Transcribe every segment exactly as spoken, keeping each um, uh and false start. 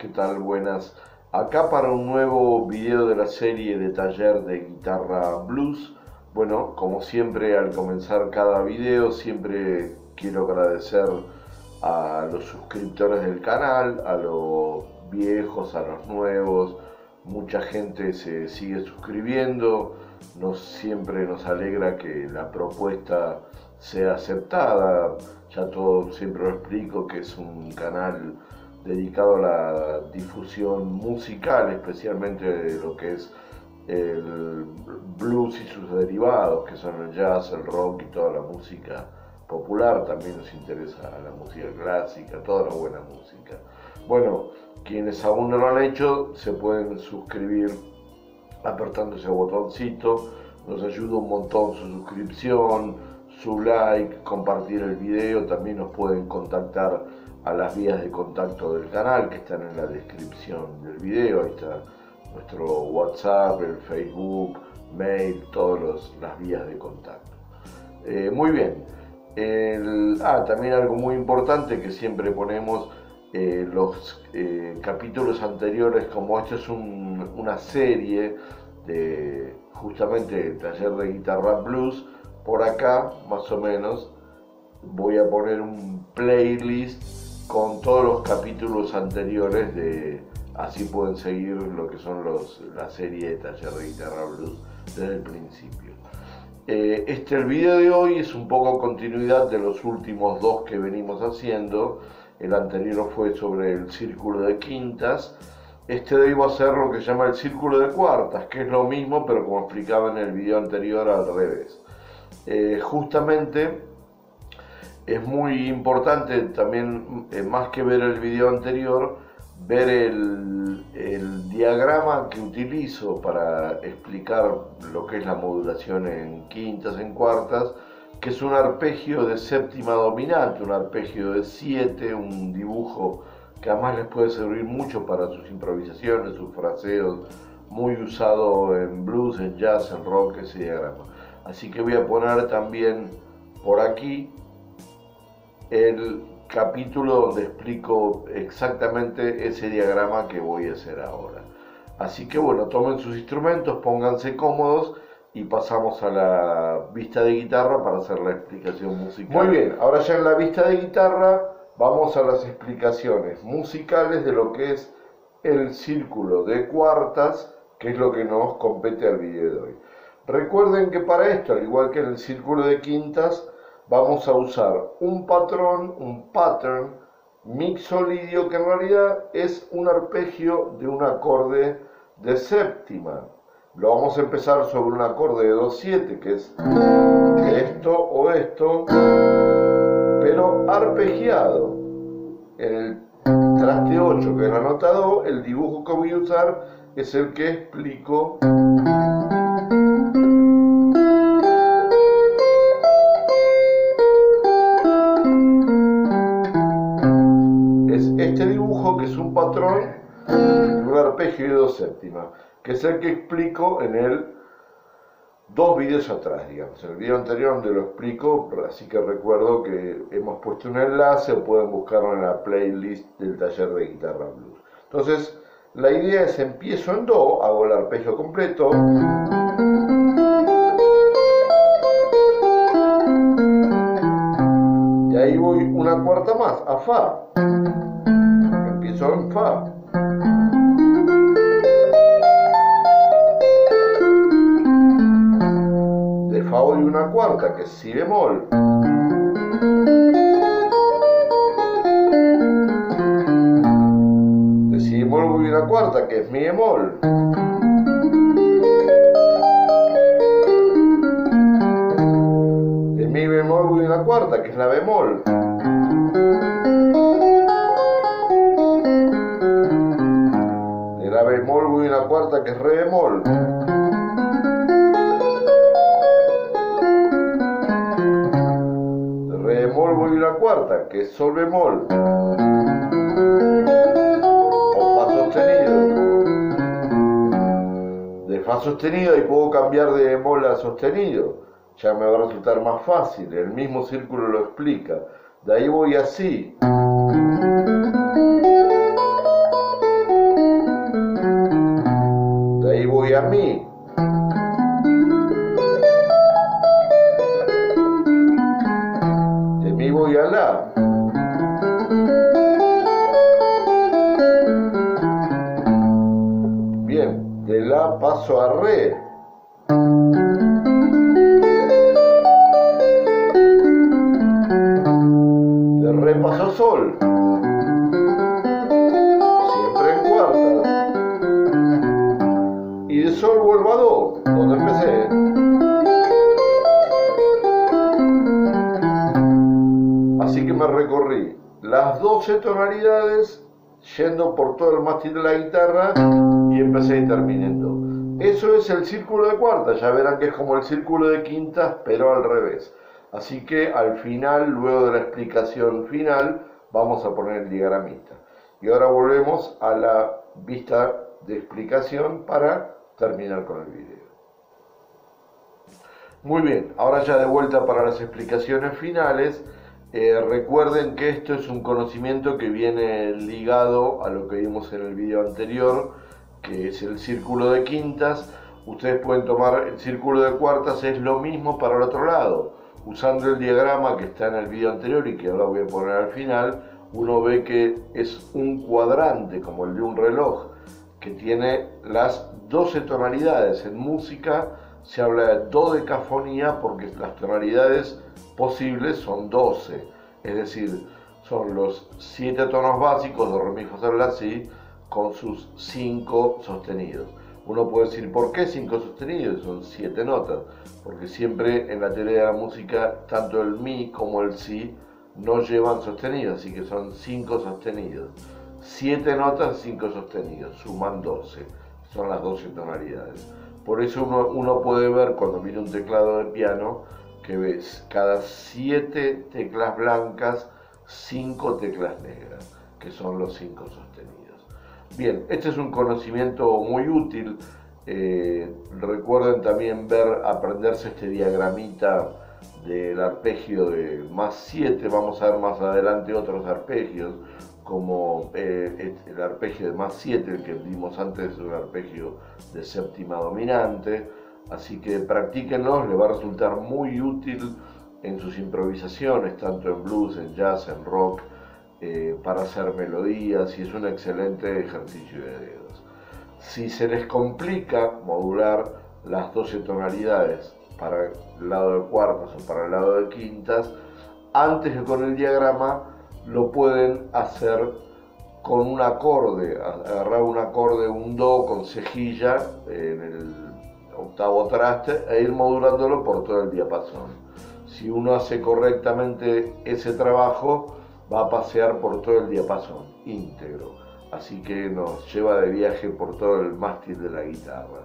¿qué tal? Buenas. Acá para un nuevo video de la serie de taller de guitarra blues. Bueno, como siempre al comenzar cada video, siempre quiero agradecer a los suscriptores del canal, a los viejos, a los nuevos. Mucha gente se sigue suscribiendo, nos, siempre nos alegra que la propuesta sea aceptada. Ya todo siempre lo explico, que es un canal dedicado a la difusión musical, especialmente de lo que es el blues y sus derivados, que son el jazz, el rock y toda la música popular. También nos interesa la música clásica, toda la buena música. Bueno, quienes aún no lo han hecho se pueden suscribir apretando ese botoncito. Nos ayuda un montón su suscripción, su like, compartir el video. También nos pueden contactar a las vías de contacto del canal que están en la descripción del video. Ahí está nuestro WhatsApp, el Facebook, mail, todas las vías de contacto. Eh, muy bien. El, ah, también algo muy importante que siempre ponemos, eh, los eh, capítulos anteriores, como esto es un, una serie de justamente taller de guitarra blues, por acá más o menos voy a poner un playlist con todos los capítulos anteriores, de así pueden seguir lo que son los, la serie de taller de guitarra blues desde el principio. Eh, este el video de hoy es un poco continuidad de los últimos dos que venimos haciendo. El anterior fue sobre el círculo de quintas. Este de hoy va a ser lo que se llama el círculo de cuartas, que es lo mismo, pero como explicaba en el video anterior, al revés. Eh, justamente es muy importante también, eh, más que ver el video anterior, ver el, el diagrama que utilizo para explicar lo que es la modulación en quintas, en cuartas, que es un arpegio de séptima dominante, un arpegio de siete, un dibujo que además les puede servir mucho para sus improvisaciones, sus fraseos, muy usado en blues, en jazz, en rock, ese diagrama. Así que voy a poner también por aquí el capítulo donde explico exactamente ese diagrama que voy a hacer ahora. Así que bueno, tomen sus instrumentos, pónganse cómodos y pasamos a la vista de guitarra para hacer la explicación musical. Muy bien, ahora ya en la vista de guitarra vamos a las explicaciones musicales de lo que es el círculo de cuartas, que es lo que nos compete al video de hoy. Recuerden que para esto, al igual que en el círculo de quintas, vamos a usar un patrón, un pattern mixolidio, que en realidad es un arpegio de un acorde de séptima. Lo vamos a empezar sobre un acorde de dos siete, que es esto o esto, pero arpegiado. En el traste ocho, que es la nota do, el dibujo que voy a usar es el que explico. Este dibujo, que es un patrón de un arpegio de dos séptimas, que es el que explico en el dos videos atrás, digamos, en el video anterior donde lo explico, así que recuerdo que hemos puesto un enlace o pueden buscarlo en la playlist del taller de guitarra blues. Entonces, la idea es: empiezo en do, hago el arpegio completo, y ahí voy una cuarta más, a fa. Empiezo en fa. De fa voy una cuarta, que es si bemol. De si bemol voy una cuarta, que es mi bemol. De mi bemol voy una cuarta, que es la bemol. De la bemol voy una cuarta, que es re bemol. De re bemol voy una cuarta, que es sol bemol. O fa sostenido. De fa sostenido, y puedo cambiar de bemol a sostenido. Ya me va a resultar más fácil, el mismo círculo lo explica. De ahí voy así. a mi. De mi voy a la. Bien, de la paso a re. De re paso a sol. Siempre en cuarta. Y de sol vuelvo a do, donde empecé. Así que me recorrí las doce tonalidades yendo por todo el mástil de la guitarra y empecé y terminé en do. Eso es el círculo de cuartas, ya verán que es como el círculo de quintas, pero al revés. Así que al final, luego de la explicación final, vamos a poner el diagramita. Y ahora volvemos a la vista de explicación para terminar con el video. Muy bien, ahora ya de vuelta para las explicaciones finales. Eh, recuerden que esto es un conocimiento que viene ligado a lo que vimos en el video anterior, que es el círculo de quintas. Ustedes pueden tomar el círculo de cuartas, es lo mismo para el otro lado. Usando el diagrama que está en el video anterior y que ahora voy a poner al final, uno ve que es un cuadrante como el de un reloj que tiene las doce tonalidades. En música se habla de dodecafonía porque las tonalidades posibles son doce, es decir, son los siete tonos básicos de re, mi, fa, sol, la, si, con sus cinco sostenidos. Uno puede decir, ¿por qué cinco sostenidos? Son siete notas, porque siempre en la teoría de la música, tanto el mi como el si no llevan sostenidos, así que son cinco sostenidos. siete notas, cinco sostenidos, suman doce, son las doce tonalidades. Por eso uno, uno puede ver cuando mira un teclado de piano, que ves cada siete teclas blancas, cinco teclas negras, que son los cinco sostenidos. Bien, este es un conocimiento muy útil. Eh, recuerden también ver, aprenderse este diagramita del arpegio de más siete. Vamos a ver más adelante otros arpegios, como eh, el arpegio de más siete, el que vimos antes, es un arpegio de séptima dominante. Así que practíquenlo, les va a resultar muy útil en sus improvisaciones, tanto en blues, en jazz, en rock, eh, para hacer melodías, y es un excelente ejercicio de dedos. Si se les complica modular las doce tonalidades para el lado de cuartas o para el lado de quintas, antes que con el diagrama lo pueden hacer con un acorde, agarrar un acorde, un do con cejilla en el octavo traste e ir modulándolo por todo el diapasón. Si uno hace correctamente ese trabajo, va a pasear por todo el diapasón íntegro, así que nos lleva de viaje por todo el mástil de la guitarra.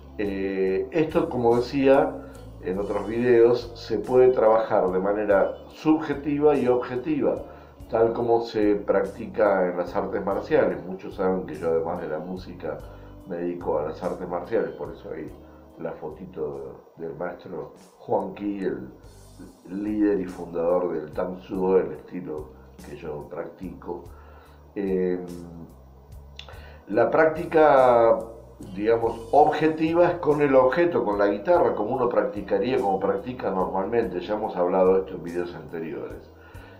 Eh, esto, como decía en otros videos, se puede trabajar de manera subjetiva y objetiva, tal como se practica en las artes marciales. Muchos saben que yo, además de la música, me dedico a las artes marciales, por eso ahí la fotito del maestro Juan Ki, el líder y fundador del Tang Soo Do, el estilo que yo practico. Eh, la práctica, digamos, objetiva es con el objeto, con la guitarra, como uno practicaría, como practica normalmente. Ya hemos hablado de esto en videos anteriores.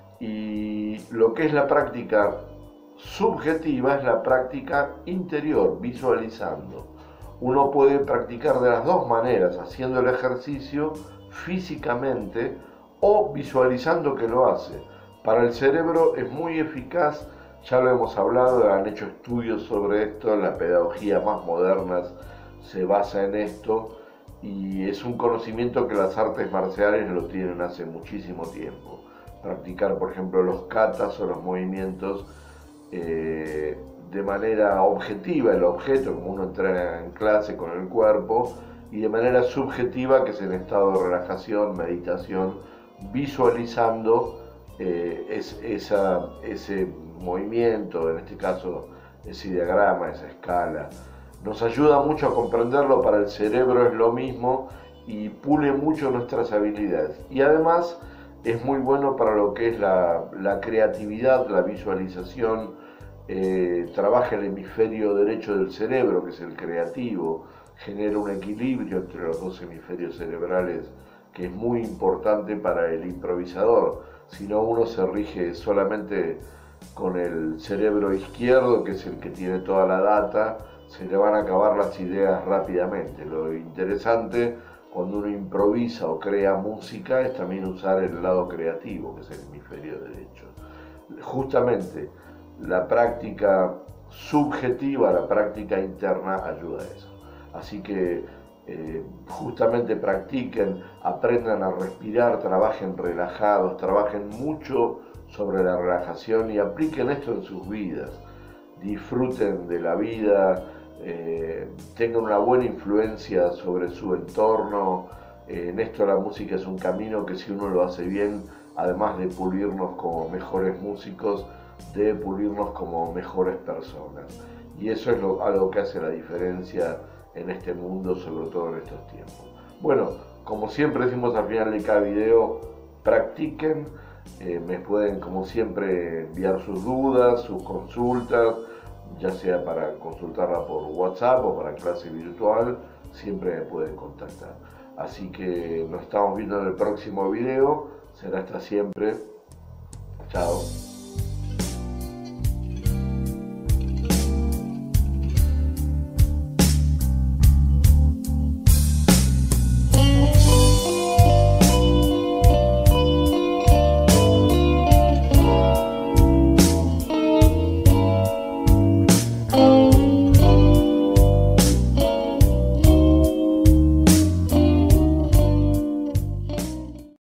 Y lo que es la práctica subjetiva es la práctica interior, visualizando. Uno puede practicar de las dos maneras, haciendo el ejercicio físicamente o visualizando que lo hace. Para el cerebro es muy eficaz, ya lo hemos hablado, han hecho estudios sobre esto, la pedagogía más moderna se basa en esto, y es un conocimiento que las artes marciales lo tienen hace muchísimo tiempo. Practicar, por ejemplo, los katas o los movimientos eh, de manera objetiva, el objeto, como uno entrena en clase con el cuerpo, y de manera subjetiva, que es en estado de relajación, meditación, visualizando eh, es, esa, ese movimiento, en este caso ese diagrama, esa escala. Nos ayuda mucho a comprenderlo, para el cerebro es lo mismo y pule mucho nuestras habilidades. Y además es muy bueno para lo que es la, la creatividad, la visualización. Eh, trabaja el hemisferio derecho del cerebro, que es el creativo. genera un equilibrio entre los dos hemisferios cerebrales que es muy importante para el improvisador. Si no, uno se rige solamente con el cerebro izquierdo, que es el que tiene toda la data, se le van a acabar las ideas rápidamente. Lo interesante cuando uno improvisa o crea música es también usar el lado creativo, que es el hemisferio derecho. Justamente la práctica subjetiva, la práctica interna ayuda a eso. Así que eh, justamente practiquen, aprendan a respirar, trabajen relajados, trabajen mucho sobre la relajación y apliquen esto en sus vidas. Disfruten de la vida, eh, tengan una buena influencia sobre su entorno. Eh, en esto la música es un camino que si uno lo hace bien, además de pulirnos como mejores músicos, debe pulirnos como mejores personas. Y eso es lo, algo que hace la diferencia en este mundo, sobre todo en estos tiempos. Bueno, como siempre decimos al final de cada video, practiquen. Eh, me pueden, como siempre, enviar sus dudas, sus consultas, ya sea para consultarla por WhatsApp o para clase virtual, siempre me pueden contactar. Así que nos estamos viendo en el próximo video. Será hasta siempre. Chao.